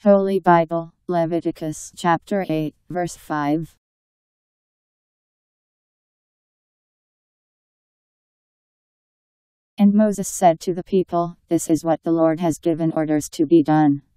Holy Bible, Leviticus Chapter 8, verse 5. And Moses said to the people, "This is what the Lord has given orders to be done.